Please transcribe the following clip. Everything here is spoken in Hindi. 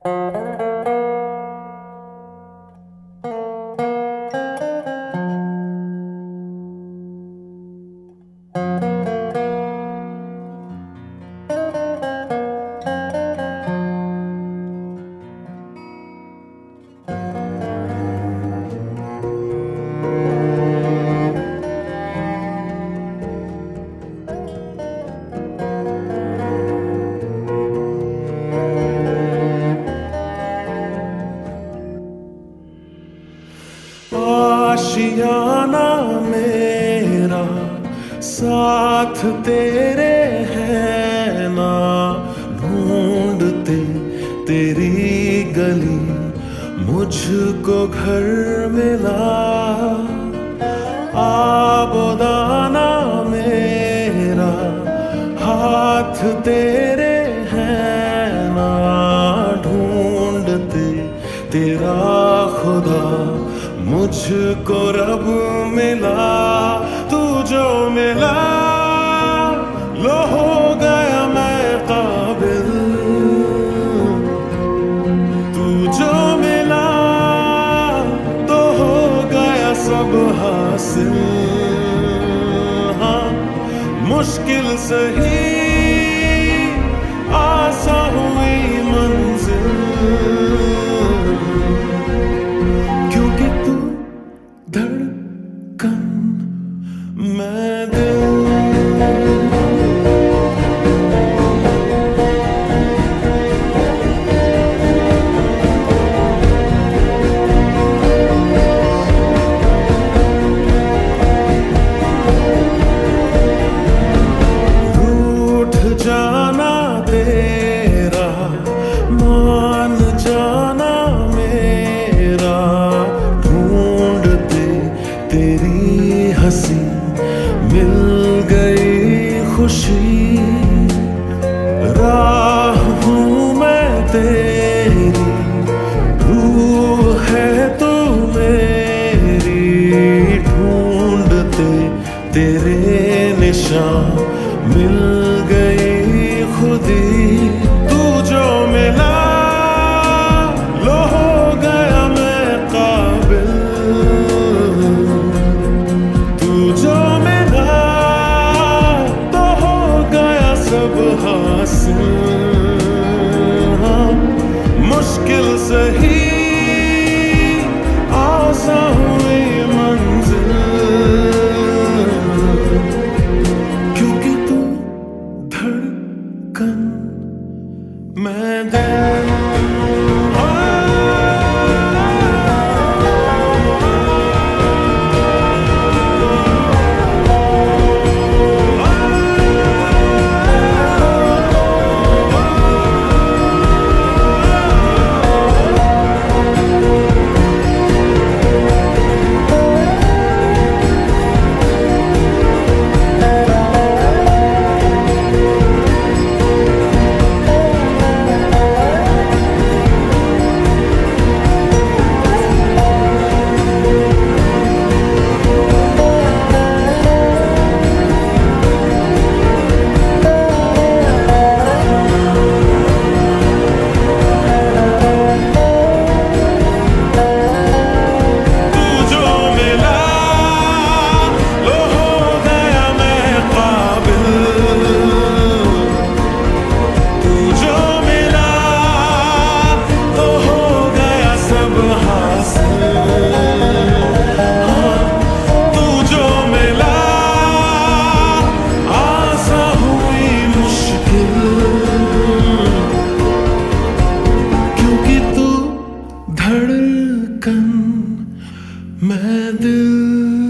आशियाना मेरा साथ तेरे है ना, ढूंढते तेरी गली मुझको घर मिला। आबोदाना मेरा हाथ तेरे है ना, ढूंढते तेरा खुदा मुझको रब मिला। तू जो मिला लो हो गया मैं काबिल, तू जो मिला तो हो गया सब हासिल। हाँ मुश्किल सही आसा हुई मंजिल, क्योंकि तू धड़कन मैं दिल। रूठ जाना तेरा, मान जाना मेरा, ढूंढते तेरी हंसी मिल गई खुशी। राह हूँ मैं तेरी, रूह है तू मेरी, ढूंढते तेरे निशान मिल गई खुदी। तू जो मिला लो हो गया मैं काबिल, तू जो मिला तो हो गया सब हासिल। हाँ मुश्किल सही आसा हुई मंजिल, क्योंकि तू धड़कन मैं दिल। धड़कन मैं दिल।